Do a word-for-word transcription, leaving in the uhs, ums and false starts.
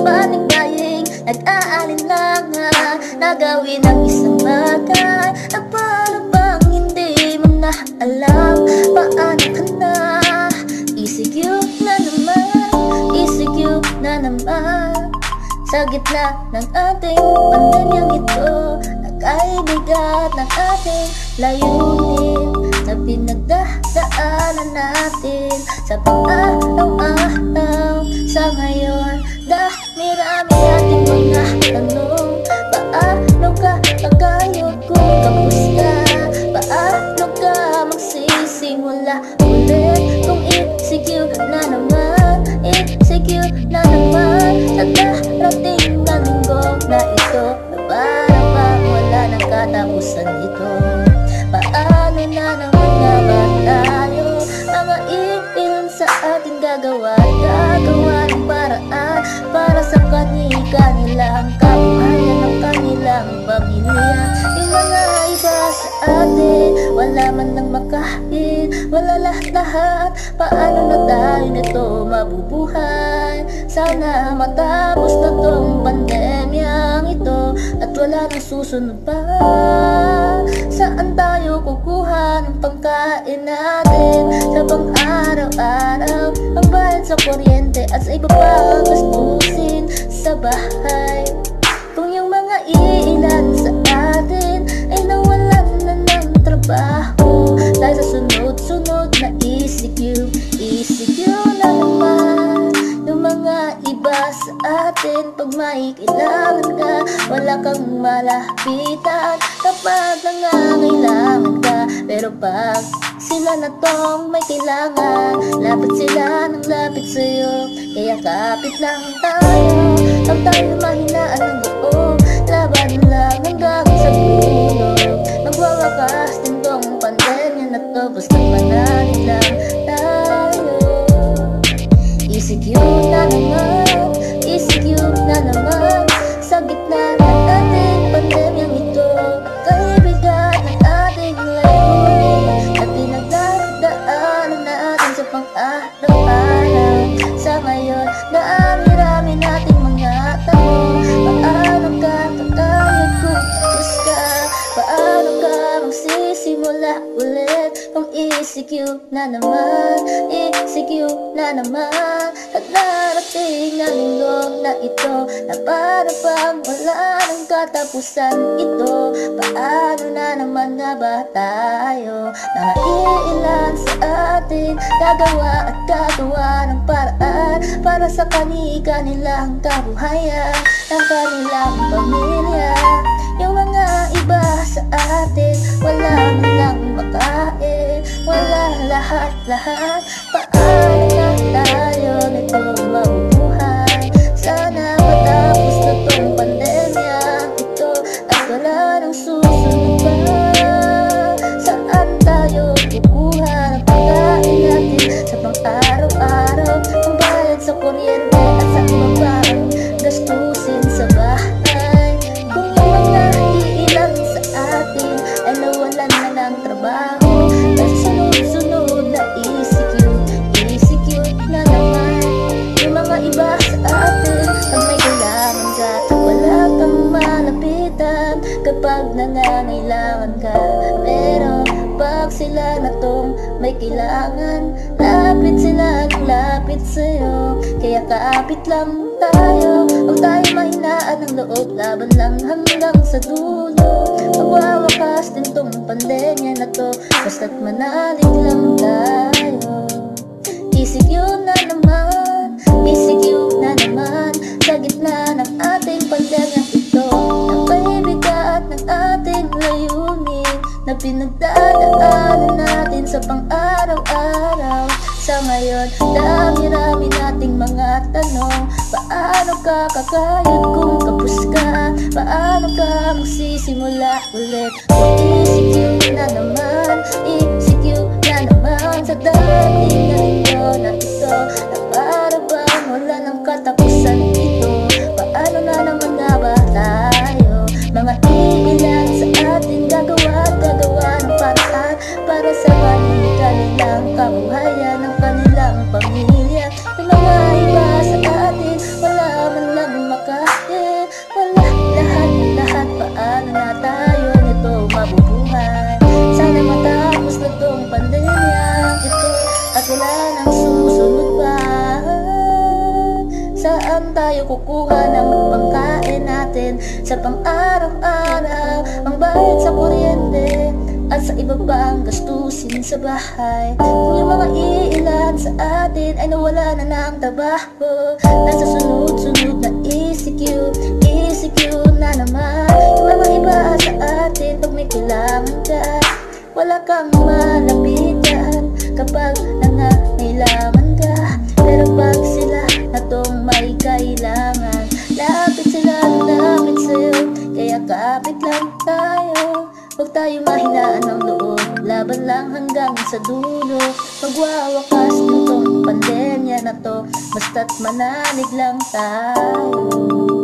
paligaying nag-aalinlangan na gawin ang isang bagay na para bang hindi mo na alam paano ka na. Easy-cute na naman, easy-cute na naman. Sa gitna ng ating pandemyang ito, nakaibigat ng ating layunin na pinagdadaanan natin sa pang-araw-araw. Sa ngayon, dami-rami ating mga tanong. Paano ka kagayod kung kapos ka? Paano ka magsisimula ulit kung i-secure na naman, i-secure na naman sa darating na linggo na ito, na parang bang wala ng katapusan ito? Paano na naman nga ba tayo? Mga ilan sa ating gagawa, gagawa ng paraan para sa kani-kanilang kabuhayan ng kanilang pamilya. Yung mga iba sa atin, wala man nang makain, wala lahat-lahat. Paano na tayo nito mabubuhay? Sana matapos na tong pandemyang ito at wala nang susunod pa. Saan tayo kukuha ng pangkain natin sa pang-araw-araw? Ang bayad sa kuryente at sa iba pang gastusin sa bahay. Kung yung mga ilan sa atin ay nawalan na ng trabaho dahil sa sunod-sunod na E C Q, E C Q na naman. Yung mga iba sa atin, pag may kailangan ka, wala kang malapitan kapag nangangailangan ka. Pero pag sila na tong may kailangan, lapit sila ng lapit sa'yo. Kaya kapit lang tayo, pag tayo mahinaan ng loob, laban lang hanggang sa dulo. Magwawakas din tong pandemya na to, basta manalig lang tayo. E-secure na naman, E-secure na naman. Sa gitna ng ating pandemyang ito, kaibigan ng ating layunin na pinagdadaanan natin sa pang-araw-araw. Sa ngayon, dami-rami nating mga tanong. Paano ka kakayod kung tapos ka? Paano ka magsisimula ulit kung E-secure na naman, E-secure na naman? At darating na linggo na ito, na para bang wala ng katapusan ito. Paano na naman nga ba tayo? Mga ilan sa atin, gagawa at gagawa ng paraan para sa kani-kanilang kabuhayan ng kanilang pamilya. Yung mga iba sa atin, wala man lang makain, wala lahat-lahat. Paano na tayo nito mabubuhay? Sana matapos na tong pandemya ito at wala nang susunod pa. Saan tayo kukuha ng pagkain natin sa pang-araw-araw? Ang bayad sa kuryente at sa iba pang gastusin sa bahay. Kung yung mga iilan sa atin ay nawalan na ng trabaho dahil sunod-sunod na E-secure, E-secure na naman. Yung mga iba sa atin, pag may kailangan ka, wala kang malapitan kapag nangangailangan ka. Pero pag sila na tong may kailangan, lapit sila ng lapit sa'yo. Kaya kaapit lang tayo, huwag tayo mahinaan ng loob, laban lang hanggang sa dulo. Magwawakas din tong pandemya na to, basta't manalig lang tayo. E-secure na naman, E-secure na naman. Sa gitna ng ating pandemya ito, ang kaibigan ng ating layunin na pinagdadaanan natin sa pang-araw-araw. Sa ngayon, dami-rami nating mga tanong. Paano ka kakayod kung kapos ka? Paano ka magsisimula ulit kung E-secure na naman, E-secure na naman? Sa dating na linggo na ito, na para bang wala ng katapusan ito. Paano na naman nga ba tayo? Mga ilan sa ating gagawa at gagawa ng paraan para sa kanilang kabuhayan ng kanilang pamilya. Yung mga iba sa atin, wala man lang kukuha ng pangkain natin sa pang-araw-araw, ang bayad sa kuryente at sa iba pang gastusin sa bahay. Kung yung mga iilan sa atin ay nawala na ng trabaho, nasa sunod-sunod na E C Q, E C Q na naman. Yung mga iba sa atin pag may kailangan ka, wala kang malapitan kapag nangangailangan ka. Pero pag sila na tong may kailangan, lapit sila, lapit sa'yo. Kaya kapit lang tayo, huwag tayo mahinaan ng loob, laban lang hanggang sa dulo. Magwawakas nitong pandemya na to, basta't manalig lang tayo.